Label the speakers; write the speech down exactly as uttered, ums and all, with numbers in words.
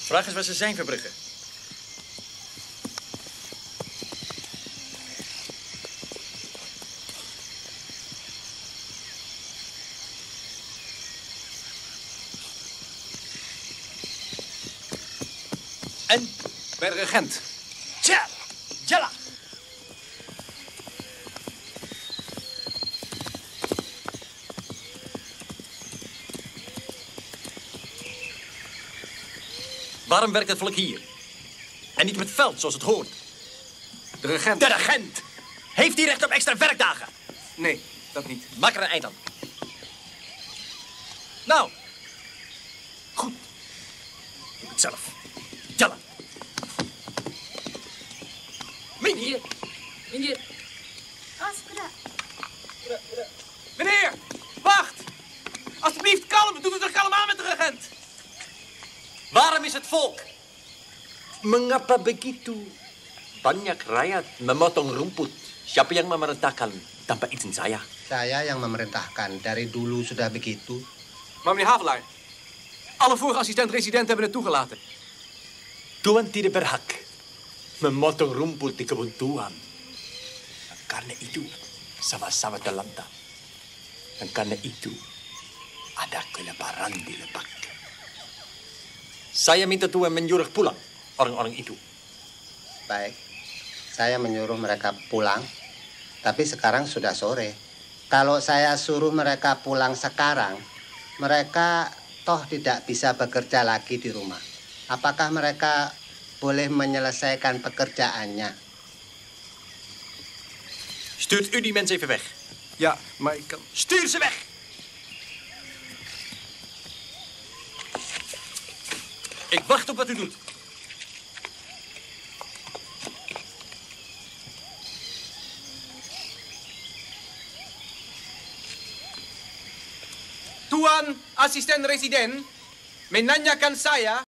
Speaker 1: Vraag eens waar ze zijn, Verbrugge. En?
Speaker 2: Bij de regent.
Speaker 1: Tja! Jalla! Waarom werkt het volk hier? En niet op het veld, zoals het hoort.
Speaker 2: De regent.
Speaker 1: De regent! Heeft hij recht op extra werkdagen?
Speaker 2: Nee, dat niet.
Speaker 1: Maak er een eind aan. Nou. Goed. Doe het zelf. Jalla. Minje. Minje.
Speaker 2: Meneer, wacht! Alsjeblieft, kalm. Doe het toch kalm aan met de regent.
Speaker 1: Waarom is het volk?
Speaker 3: Mengapa begitu? Banyak rakyat memotong rumput. Siapa yang memerintahkan tanpa izin saya?
Speaker 4: Saya yang memerintahkan. Dari dulu sudah begitu.
Speaker 2: Maar meneer Havelaar, alle vorige assistent-residenten hebben het toegelaten.
Speaker 3: Tuan tidak berhak memotong rumput di kebun Tuan. Karena itu sama-sama terlantar. Dan karena itu ada kelebaran di Lebak. Saya minta Tuan menyuruh pulang orang-orang itu.
Speaker 4: Baik. Saya menyuruh mereka pulang. Tapi sekarang sudah sore. Kalau saya suruh mereka pulang sekarang, mereka toh tidak bisa bekerja lagi di rumah. Apakah mereka boleh menyelesaikan pekerjaannya?
Speaker 1: Stuurt u die mensen even weg.
Speaker 2: Ja, maar ik kan...
Speaker 1: Stuur ze weg! Ik wacht op wat u doet.
Speaker 2: Tuan, assistent-resident, menanyakan saya